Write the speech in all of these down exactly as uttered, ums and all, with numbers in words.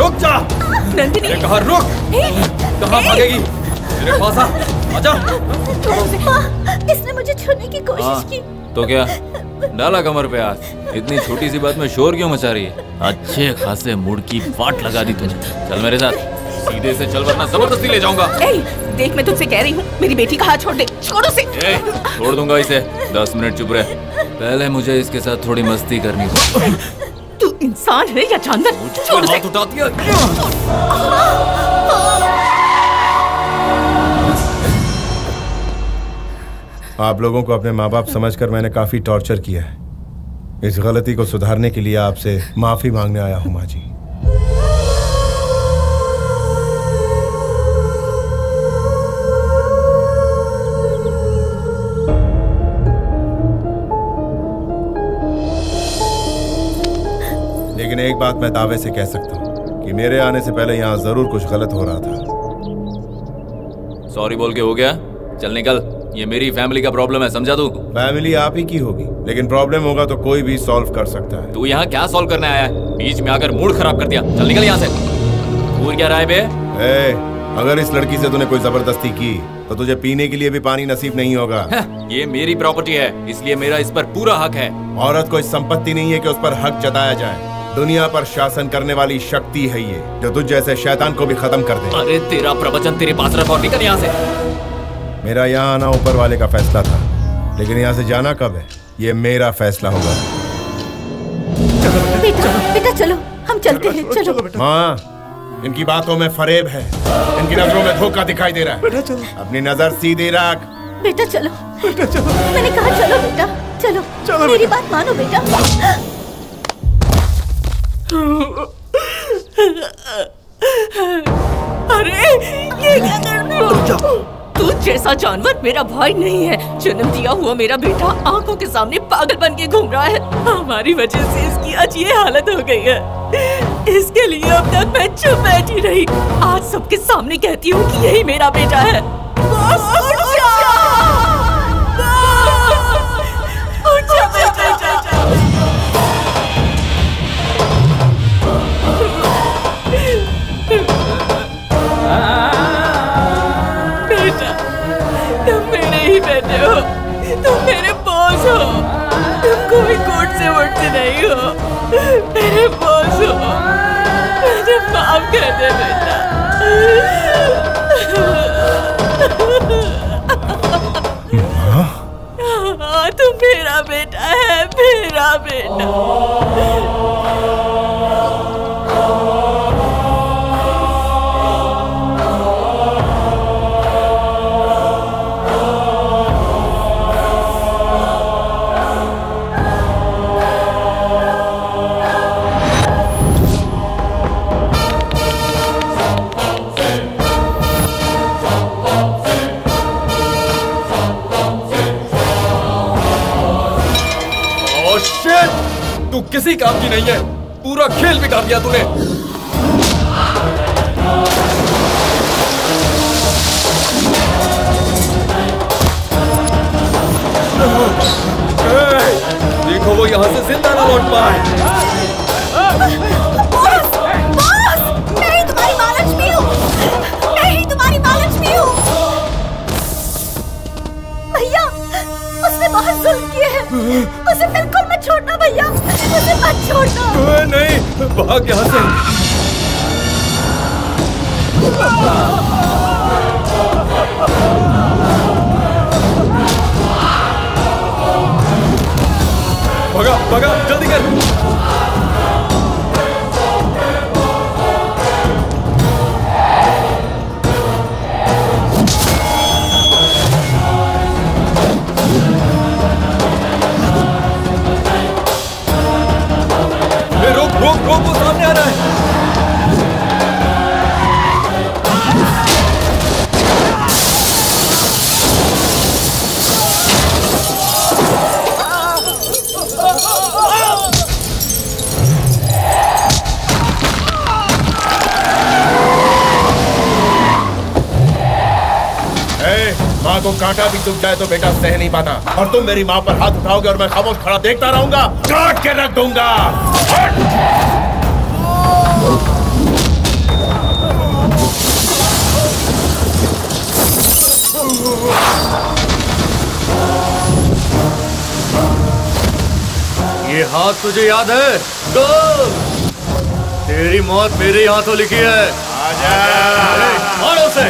रुक जा। नंदिनी मैंने कहा रुक। कहाँ भागेगी? मेरे पास आ, आजा। इसने मुझे छूने की कोशिश की। तो क्या डाला कमर पे हाथ? इतनी छोटी सी बात में शोर क्यों मचा रही है? अच्छे खासे मुड़ की वाट लगा दी तुझे। चल मेरे साथ, सीधे से चल वरना जबरदस्ती ले जाऊंगा। ए, देख मैं तुझसे कह रही हूँ, मेरी बेटी का हाथ छोड़ दे। छोड़ उसे। ए, छोड़ दूंगा इसे। दस मिनट चुप रहे। पहले मुझे इसके साथ थोड़ी मस्ती करनी थी। तू इंसान है या जानवर? छोड़ उसे। हाथ उठा दिया। आप लोगों को अपने माँ बाप समझकर मैंने काफी टॉर्चर किया है। इस गलती को सुधारने के लिए आपसे माफी मांगने आया हूँ माँ जी। लेकिन एक बात मैं दावे से कह सकता हूँ कि मेरे आने से पहले यहाँ जरूर कुछ गलत हो रहा था। सॉरी बोल के हो गया? चल निकल, ये मेरी फैमिली का प्रॉब्लम है, समझा तू? फैमिली आप ही की होगी, लेकिन प्रॉब्लम होगा तो कोई भी सॉल्व कर सकता है। तू यहाँ क्या सॉल्व करने आया है? बीच में आकर मूड खराब कर दिया। चल निकल यहाँ से। दूर क्या रहा है बे? ए, अगर इस लड़की से तूने कोई जबरदस्ती की तो तुझे पीने के लिए भी पानी नसीब नहीं होगा। ये मेरी प्रॉपर्टी है, इसलिए मेरा इस पर पूरा हक है। औरत कोई संपत्ति नहीं है कि उस पर हक जताया जाए। दुनिया पर शासन करने वाली शक्ति है ये, जो तुझ जैसे शैतान को भी खत्म कर दे। अरे तेरा प्रवचन तेरे पास रख और निकल यहाँ से। मेरा यहाँ आना ऊपर वाले का फैसला था, लेकिन यहाँ से जाना कब है ये मेरा फैसला होगा। बेटा, बेटा चलो, हम चलते हैं, चलो। माँ, इनकी बातों में फरेब है, इनकी नजरों में धोखा दिखाई दे रहा है। बेटा चलो। अपनी नजर सीधी रख। बेटा चलो, बेटा चलो। मैंने कहा चलो बेटा, चलो, चलो मेरी बात मानो बेटा। अरे ये क्या कर रहे हो? तू जैसा जानवर मेरा भाई नहीं है। जन्म दिया हुआ मेरा बेटा आंखों के सामने पागल बन के घूम रहा है। हमारी वजह से इसकी आज ये हालत हो गई है। इसके लिए अब तक मैं चुप बैठी रही। आज सबके सामने कहती हूँ कि यही मेरा बेटा है। बस उठ जा। उठ जा बेटा। बेटा, तुम मेरे ही बेटे हो, तुम मेरे बॉस हो, तुम कोई कोर्ट से वोट से नहीं हो, मेरे बॉस हो। मुझे माफ कर दे बेटा। हाँ, तुम मेरा बेटा है, मेरा बेटा। तू किसी काम की नहीं है, पूरा खेल बिगाड़ दिया तूने। देखो वो यहाँ से जिंदा ना लौट पाए। बॉस, बॉस, मैं ही तुम्हारी महालक्ष्मी हूँ, मैं ही तुम्हारी महालक्ष्मी हूँ। भैया, उसने बहुत जुल्म किए हैं, उसे बिल्कुल मत छोड़ना भैया, उसे मत छोड़ना। नहीं, भाग यहाँ से। भगा, भगा, जल्दी कर। रोक रोक रोक, वो सामने आ रहा है। माँ को कांटा भी चुभ जाए तो बेटा सह नहीं पाता, और तुम मेरी माँ पर हाथ उठाओगे और मैं खामोश खड़ा देखता रहूंगा, काट के रख दूंगा। हाथ तुझे याद है? गोल! तेरी मौत मेरे हाथों लिखी है। आजा! मारो उसे!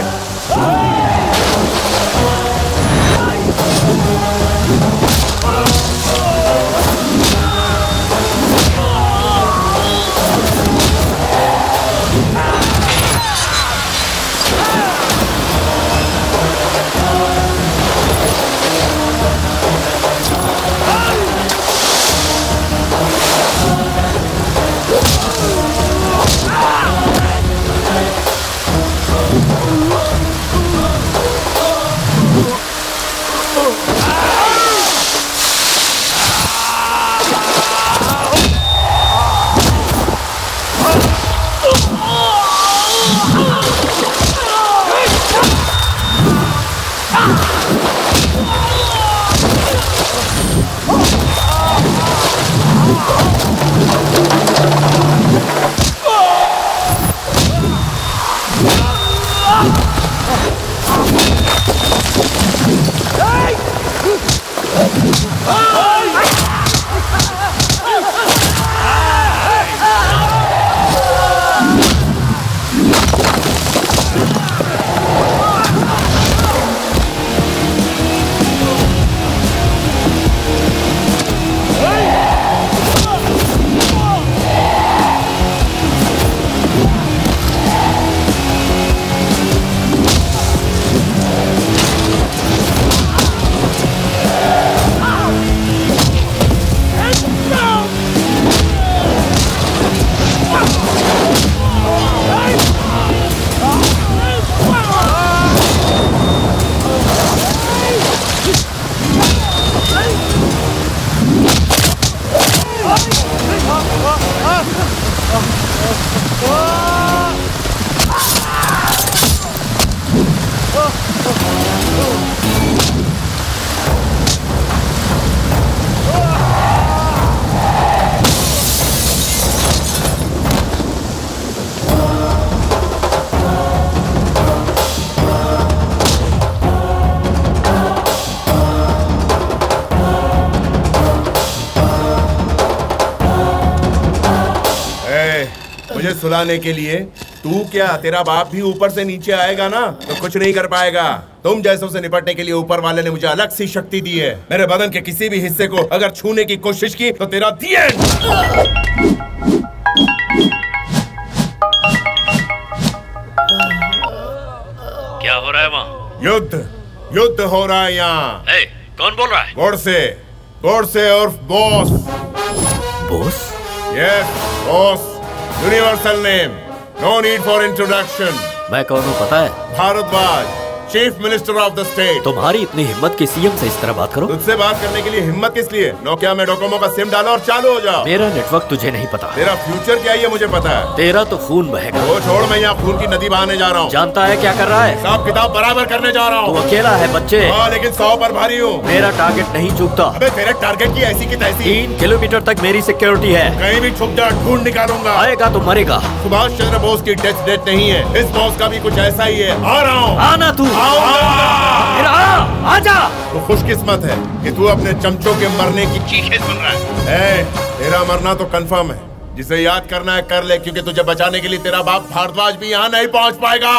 मुझे सुलाने के लिए तू क्या तेरा बाप भी ऊपर से नीचे आएगा ना तो कुछ नहीं कर पाएगा। तुम जैसों से निपटने के लिए ऊपर वाले ने मुझे अलग सी शक्ति दी है। मेरे बदन के किसी भी हिस्से को अगर छूने की कोशिश की तो तेरा दी एंड। क्या हो रहा है वहाँ? युद्ध युद्ध हो रहा है यहाँ। hey, कौन बोल रहा है? गोडसे गोडसे उर्फ boss. Boss? Yes boss, universal name, no need for introduction. मैं कौन हूँ पता है? Bhardwaj, chief minister of the state. तुम्हारी इतनी हिम्मत कि सीएम से इस तरह बात करो? तुझसे बात करने के लिए हिम्मत किस लिए? नोकिया में डोकोमो का सिम डालो और चालू हो जाओ। मेरा नेटवर्क तुझे नहीं पता। तेरा फ्यूचर क्या है ये मुझे पता है। तेरा तो खून बहेगा। वो छोड़, मैं यहाँ खून की नदी बहाने जा रहा हूँ। जानता है क्या कर रहा है? हिसाब किताब बराबर करने जा रहा हूँ। तू अकेला है बच्चे। हाँ, लेकिन सौ पर भारी हूँ। मेरा टारगेट नहीं चूकता। अबे तेरे टारगेट की ऐसी की तैसी। तीन किलोमीटर तक मेरी सिक्योरिटी है। कहीं भी छुप जा, ढूंढ निकालूंगा। आएगा तो मरेगा। सुभाष चंद्र बोस की डेथ डेट नहीं है, इस बॉस का भी कुछ ऐसा ही है। आ रहा हूँ। आना तू। आजा। तो खुशकिस्मत है कि तू अपने चमचों के मरने की चीखें सुन रहा है। ए, तेरा मरना तो कंफर्म है। जिसे याद करना है कर ले, क्योंकि तुझे बचाने के लिए तेरा बाप भारद्वाज भी यहाँ नहीं पहुंच पाएगा।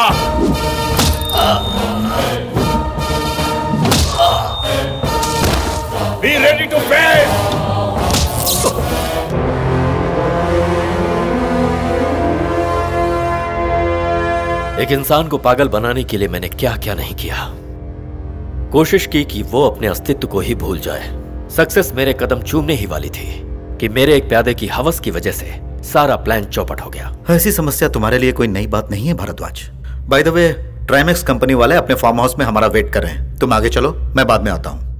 Be ready to face! एक इंसान को पागल बनाने के लिए मैंने क्या क्या नहीं किया। कोशिश की कि वो अपने अस्तित्व को ही भूल जाए। सक्सेस मेरे कदम चूमने ही वाली थी कि मेरे एक प्यादे की हवस की वजह से सारा प्लान चौपट हो गया। ऐसी समस्या तुम्हारे लिए कोई नई बात नहीं है Bharadwaj. By the way, Trimex company वाले अपने फार्म हाउस में हमारा वेट कर रहे हैं। तुम आगे चलो, मैं बाद में आता हूँ।